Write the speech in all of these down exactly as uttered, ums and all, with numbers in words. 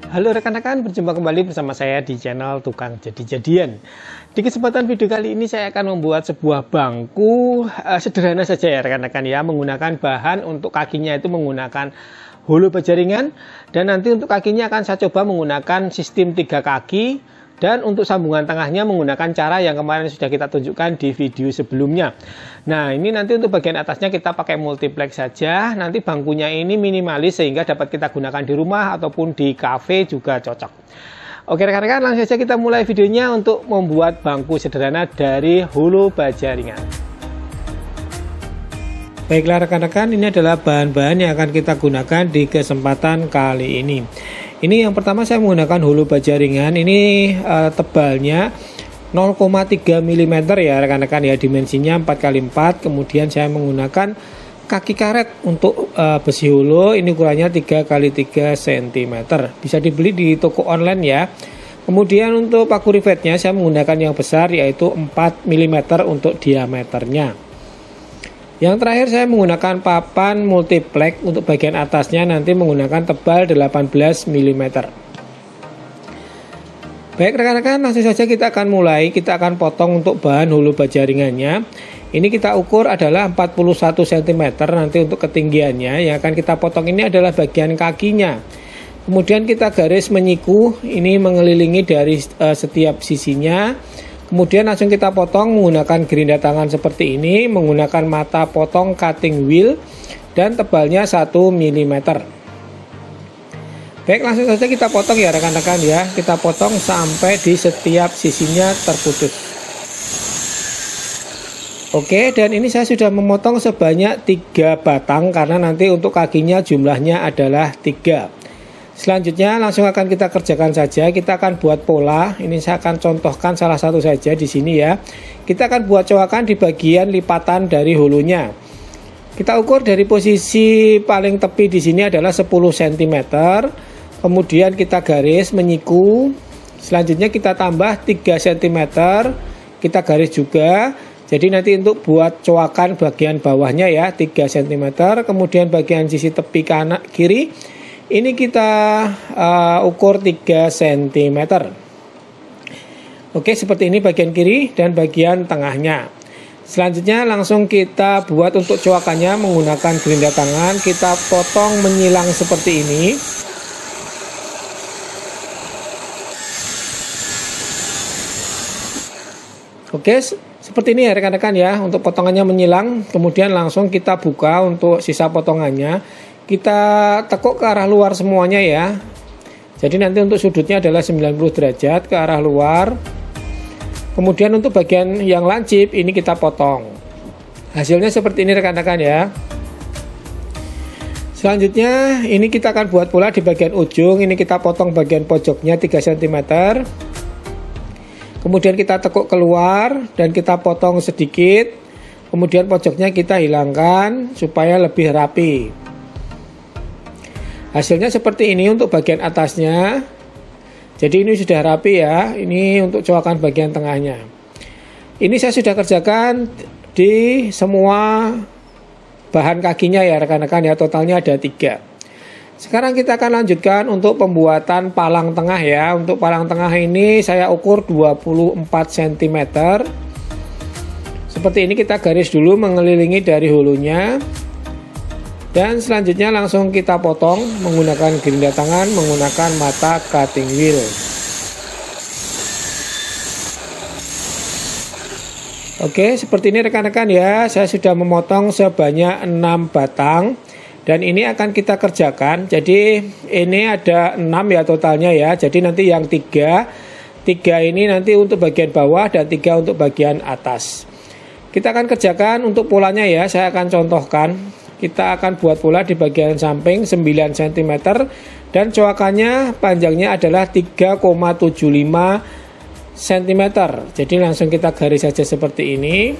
Halo rekan-rekan, berjumpa kembali bersama saya di channel Tukang Jadi-Jadian. Di kesempatan video kali ini saya akan membuat sebuah bangku uh, sederhana saja ya rekan-rekan ya, menggunakan bahan untuk kakinya itu menggunakan hulu baja ringan, dan nanti untuk kakinya akan saya coba menggunakan sistem tiga kaki, dan untuk sambungan tengahnya menggunakan cara yang kemarin sudah kita tunjukkan di video sebelumnya. Nah, ini nanti untuk bagian atasnya kita pakai multiplex saja. Nanti bangkunya ini minimalis sehingga dapat kita gunakan di rumah ataupun di cafe juga cocok. Oke rekan-rekan, langsung saja kita mulai videonya untuk membuat bangku sederhana dari hulu baja ringan. Baiklah rekan-rekan, ini adalah bahan-bahan yang akan kita gunakan di kesempatan kali ini. Ini yang pertama saya menggunakan hulu baja ringan. Ini uh, tebalnya nol koma tiga milimeter ya rekan-rekan ya, dimensinya empat kali empat. Kemudian saya menggunakan kaki karet untuk uh, besi hulu, ini ukurannya tiga kali tiga sentimeter. Bisa dibeli di toko online ya. Kemudian untuk paku rivetnya saya menggunakan yang besar, yaitu empat milimeter untuk diameternya. Yang terakhir saya menggunakan papan multiplex untuk bagian atasnya, nanti menggunakan tebal delapan belas milimeter. Baik rekan-rekan, langsung saja kita akan mulai. Kita akan potong untuk bahan hulu baja ringannya. Ini kita ukur adalah empat puluh satu sentimeter nanti untuk ketinggiannya. Yang akan kita potong ini adalah bagian kakinya. Kemudian kita garis menyiku, ini mengelilingi dari uh, setiap sisinya. Kemudian langsung kita potong menggunakan gerinda tangan seperti ini, menggunakan mata potong cutting wheel, dan tebalnya satu milimeter. Baik, langsung saja kita potong ya rekan-rekan ya. Kita potong sampai di setiap sisinya terputus. Oke, dan ini saya sudah memotong sebanyak tiga batang karena nanti untuk kakinya jumlahnya adalah tiga. Selanjutnya langsung akan kita kerjakan saja. Kita akan buat pola. Ini saya akan contohkan salah satu saja di sini ya. Kita akan buat cowakan di bagian lipatan dari hulunya. Kita ukur dari posisi paling tepi di sini adalah sepuluh sentimeter. Kemudian kita garis menyiku. Selanjutnya kita tambah tiga sentimeter. Kita garis juga. Jadi nanti untuk buat cowakan bagian bawahnya ya tiga sentimeter. Kemudian bagian sisi tepi kanan kiri ini kita uh, ukur tiga sentimeter. Oke, seperti ini bagian kiri dan bagian tengahnya. Selanjutnya langsung kita buat untuk cowakannya menggunakan gerinda tangan. Kita potong menyilang seperti ini. Oke, seperti ini ya rekan-rekan ya, untuk potongannya menyilang. Kemudian langsung kita buka untuk sisa potongannya. Kita tekuk ke arah luar semuanya ya. Jadi nanti untuk sudutnya adalah sembilan puluh derajat ke arah luar. Kemudian untuk bagian yang lancip ini kita potong. Hasilnya seperti ini rekan-rekan ya. Selanjutnya ini kita akan buat pula di bagian ujung. Ini kita potong bagian pojoknya tiga sentimeter. Kemudian kita tekuk keluar dan kita potong sedikit. Kemudian pojoknya kita hilangkan supaya lebih rapi. Hasilnya seperti ini untuk bagian atasnya. Jadi ini sudah rapi ya. Ini untuk cowakan bagian tengahnya. Ini saya sudah kerjakan di semua bahan kakinya ya rekan-rekan ya. Totalnya ada tiga. Sekarang kita akan lanjutkan untuk pembuatan palang tengah ya. Untuk palang tengah ini saya ukur dua puluh empat sentimeter. Seperti ini kita garis dulu mengelilingi dari hulunya. Dan selanjutnya langsung kita potong menggunakan gerinda tangan, menggunakan mata cutting wheel. Oke, seperti ini rekan-rekan ya. Saya sudah memotong sebanyak enam batang. Dan ini akan kita kerjakan. Jadi ini ada enam ya totalnya ya. Jadi nanti yang tiga, tiga ini nanti untuk bagian bawah dan tiga untuk bagian atas. Kita akan kerjakan untuk polanya ya. Saya akan contohkan. Kita akan buat pola di bagian samping sembilan sentimeter dan cowakannya panjangnya adalah tiga koma tujuh lima sentimeter. Jadi langsung kita garis saja seperti ini.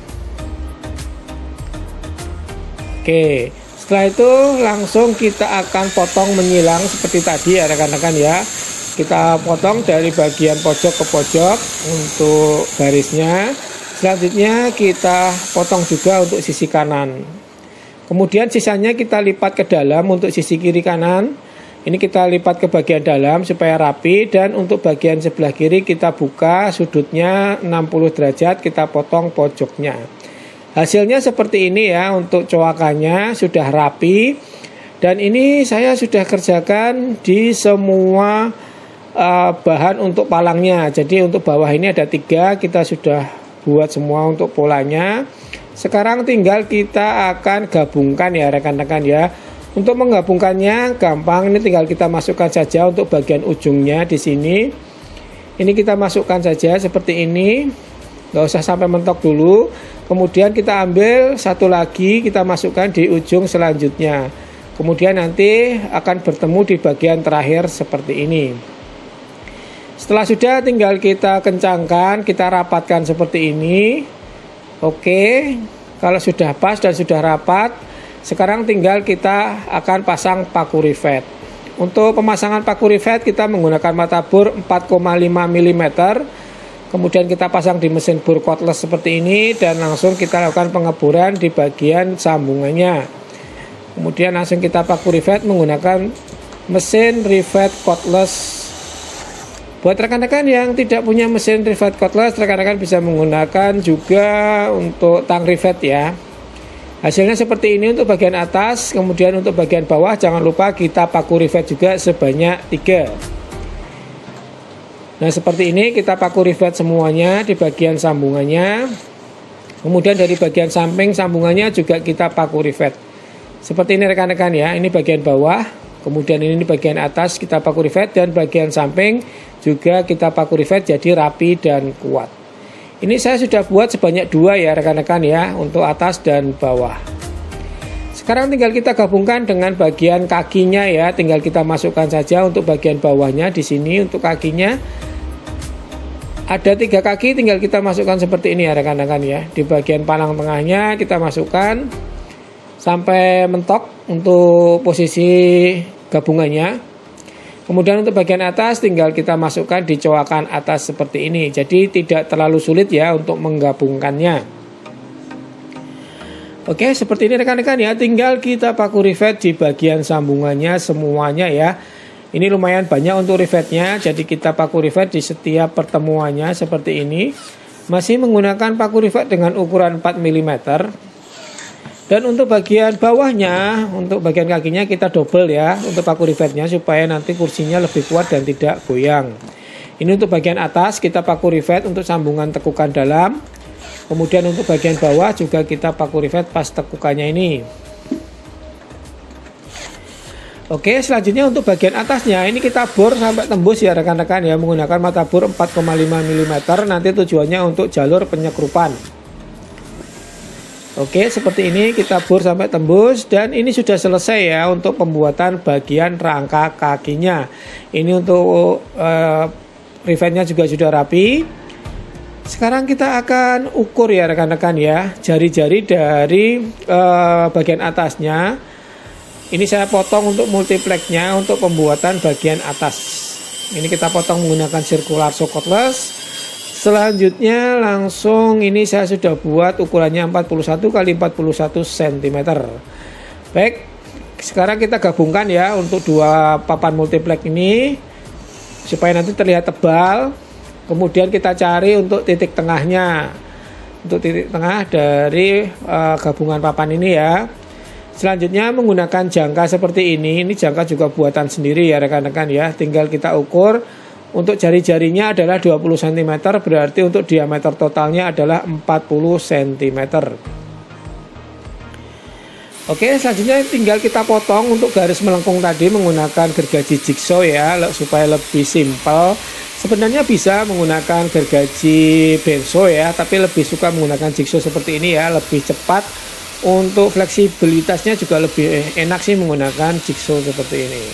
Oke, setelah itu langsung kita akan potong menyilang seperti tadi ya rekan-rekan ya. Kita potong dari bagian pojok ke pojok untuk garisnya. Selanjutnya kita potong juga untuk sisi kanan. Kemudian sisanya kita lipat ke dalam untuk sisi kiri kanan. Ini kita lipat ke bagian dalam supaya rapi, dan untuk bagian sebelah kiri kita buka sudutnya enam puluh derajat, kita potong pojoknya. Hasilnya seperti ini ya, untuk coakannya sudah rapi, dan ini saya sudah kerjakan di semua uh, bahan untuk palangnya. Jadi untuk bawah ini ada tiga, kita sudah buat semua untuk polanya. Sekarang tinggal kita akan gabungkan ya rekan-rekan ya. Untuk menggabungkannya gampang, ini tinggal kita masukkan saja untuk bagian ujungnya di sini. Ini kita masukkan saja seperti ini, nggak usah sampai mentok dulu. Kemudian kita ambil satu lagi, kita masukkan di ujung selanjutnya. Kemudian nanti akan bertemu di bagian terakhir seperti ini. Setelah sudah, tinggal kita kencangkan, kita rapatkan seperti ini. Oke, kalau sudah pas dan sudah rapat, sekarang tinggal kita akan pasang paku rivet. Untuk pemasangan paku rivet kita menggunakan mata bor empat koma lima milimeter. Kemudian kita pasang di mesin bor cordless seperti ini, dan langsung kita lakukan pengeboran di bagian sambungannya. Kemudian langsung kita paku rivet menggunakan mesin rivet cordless. Buat rekan-rekan yang tidak punya mesin rivet cordless, rekan-rekan bisa menggunakan juga untuk tang rivet ya. Hasilnya seperti ini untuk bagian atas, kemudian untuk bagian bawah jangan lupa kita paku rivet juga sebanyak tiga. Nah seperti ini kita paku rivet semuanya di bagian sambungannya. Kemudian dari bagian samping sambungannya juga kita paku rivet. Seperti ini rekan-rekan ya, ini bagian bawah, kemudian ini bagian atas kita paku rivet, dan bagian samping juga kita paku rivet jadi rapi dan kuat. Ini saya sudah buat sebanyak dua ya rekan-rekan ya, untuk atas dan bawah. Sekarang tinggal kita gabungkan dengan bagian kakinya ya, tinggal kita masukkan saja untuk bagian bawahnya di sini. Untuk kakinya ada tiga kaki, tinggal kita masukkan seperti ini ya rekan-rekan ya. Di bagian palang tengahnya kita masukkan sampai mentok untuk posisi gabungannya. Kemudian untuk bagian atas tinggal kita masukkan di coakan atas seperti ini. Jadi tidak terlalu sulit ya untuk menggabungkannya. Oke, seperti ini rekan-rekan ya. Tinggal kita paku rivet di bagian sambungannya semuanya ya. Ini lumayan banyak untuk rivetnya. Jadi kita paku rivet di setiap pertemuannya seperti ini. Masih menggunakan paku rivet dengan ukuran empat milimeter. Dan untuk bagian bawahnya, untuk bagian kakinya kita double ya untuk paku rivetnya, supaya nanti kursinya lebih kuat dan tidak goyang. Ini untuk bagian atas kita paku rivet untuk sambungan tekukan dalam. Kemudian untuk bagian bawah juga kita paku rivet pas tekukannya ini. Oke, selanjutnya untuk bagian atasnya ini kita bor sampai tembus ya rekan-rekan ya, menggunakan mata bor empat koma lima milimeter. Nanti tujuannya untuk jalur penyekrupan. Oke, seperti ini kita bor sampai tembus, dan ini sudah selesai ya untuk pembuatan bagian rangka kakinya. Ini untuk uh, rivetnya juga sudah rapi. Sekarang kita akan ukur ya rekan-rekan ya, jari-jari dari uh, bagian atasnya. Ini saya potong untuk multiplexnya untuk pembuatan bagian atas. Ini kita potong menggunakan circular saw cordless. Selanjutnya langsung ini saya sudah buat ukurannya empat puluh satu kali empat puluh satu sentimeter. Baik, sekarang kita gabungkan ya untuk dua papan multiplex ini supaya nanti terlihat tebal. Kemudian kita cari untuk titik tengahnya, untuk titik tengah dari uh, gabungan papan ini ya. Selanjutnya menggunakan jangka seperti ini. Ini jangka juga buatan sendiri ya rekan-rekan ya. Tinggal kita ukur. Untuk jari-jarinya adalah dua puluh sentimeter, berarti untuk diameter totalnya adalah empat puluh sentimeter. Oke, selanjutnya tinggal kita potong untuk garis melengkung tadi menggunakan gergaji jigsaw ya, supaya lebih simpel. Sebenarnya bisa menggunakan gergaji benzo ya, tapi lebih suka menggunakan jigsaw seperti ini ya, lebih cepat. Untuk fleksibilitasnya juga lebih enak sih menggunakan jigsaw seperti ini.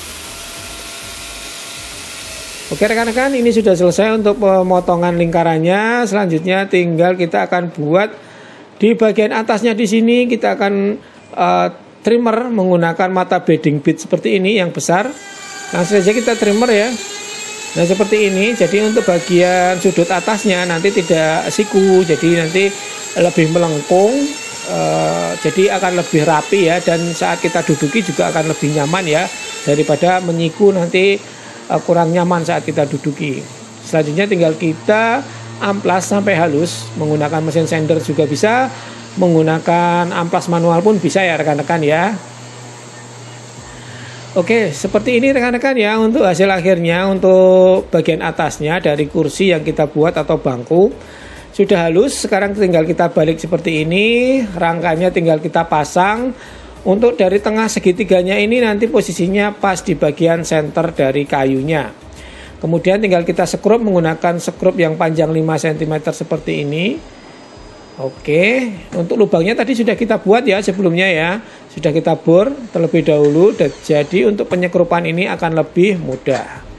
Oke rekan-rekan, ini sudah selesai untuk pemotongan lingkarannya. Selanjutnya tinggal kita akan buat di bagian atasnya di sini. Kita akan uh, trimmer menggunakan mata bedding bit seperti ini yang besar. Langsung saja kita trimmer ya. Nah seperti ini. Jadi untuk bagian sudut atasnya nanti tidak siku, jadi nanti lebih melengkung. uh, jadi akan lebih rapi ya, dan saat kita duduki juga akan lebih nyaman ya, daripada menyiku nanti uh, kurang nyaman saat kita duduki. Selanjutnya tinggal kita amplas sampai halus, menggunakan mesin sander juga bisa, menggunakan amplas manual pun bisa ya rekan-rekan ya. Oke, seperti ini rekan-rekan ya untuk hasil akhirnya. Untuk bagian atasnya dari kursi yang kita buat atau bangku sudah halus. Sekarang tinggal kita balik seperti ini, rangkanya tinggal kita pasang. Untuk dari tengah segitiganya ini nanti posisinya pas di bagian center dari kayunya. Kemudian tinggal kita sekrup menggunakan sekrup yang panjang lima sentimeter seperti ini. Oke, untuk lubangnya tadi sudah kita buat ya sebelumnya ya, sudah kita bor terlebih dahulu, dan jadi untuk penyekrupan ini akan lebih mudah.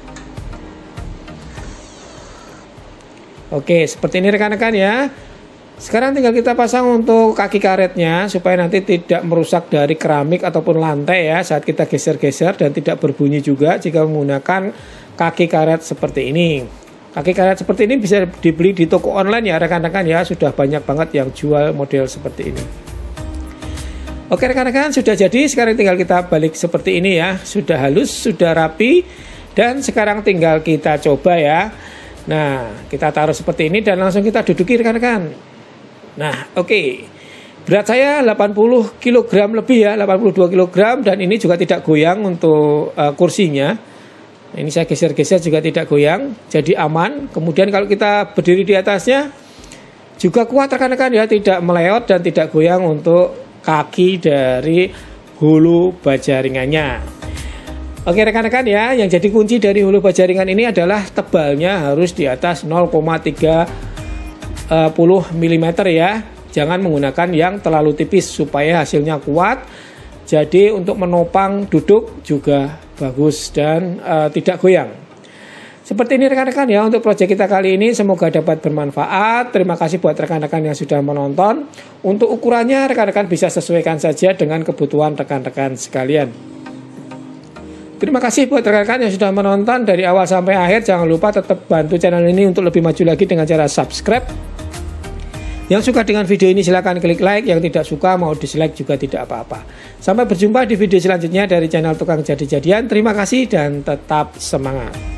Oke, seperti ini rekan-rekan ya. Sekarang tinggal kita pasang untuk kaki karetnya supaya nanti tidak merusak dari keramik ataupun lantai ya saat kita geser-geser, dan tidak berbunyi juga jika menggunakan kaki karet seperti ini. Kaki karet seperti ini bisa dibeli di toko online ya rekan-rekan ya, sudah banyak banget yang jual model seperti ini. Oke rekan-rekan, sudah jadi. Sekarang tinggal kita balik seperti ini ya, sudah halus, sudah rapi, dan sekarang tinggal kita coba ya. Nah, kita taruh seperti ini dan langsung kita duduki rekan-rekan. Nah, oke. Berat saya delapan puluh kilogram lebih ya, delapan puluh dua kilogram, dan ini juga tidak goyang untuk uh, kursinya. Ini saya geser-geser juga tidak goyang, jadi aman. Kemudian kalau kita berdiri di atasnya juga kuat rekan-rekan ya, tidak meleot dan tidak goyang untuk kaki dari hulu baja ringannya. Oke rekan-rekan ya, yang jadi kunci dari hulu baja ringan ini adalah tebalnya harus di atas nol koma tiga puluh milimeter ya. Jangan menggunakan yang terlalu tipis supaya hasilnya kuat. Jadi untuk menopang duduk juga bagus dan uh, tidak goyang. Seperti ini rekan-rekan ya untuk proyek kita kali ini, semoga dapat bermanfaat. Terima kasih buat rekan-rekan yang sudah menonton. Untuk ukurannya rekan-rekan bisa sesuaikan saja dengan kebutuhan rekan-rekan sekalian. Terima kasih buat rekan-rekan yang sudah menonton dari awal sampai akhir. Jangan lupa tetap bantu channel ini untuk lebih maju lagi dengan cara subscribe. Yang suka dengan video ini silahkan klik like, yang tidak suka mau dislike juga tidak apa-apa. Sampai berjumpa di video selanjutnya dari channel Tukang Jadi-Jadian. Terima kasih dan tetap semangat.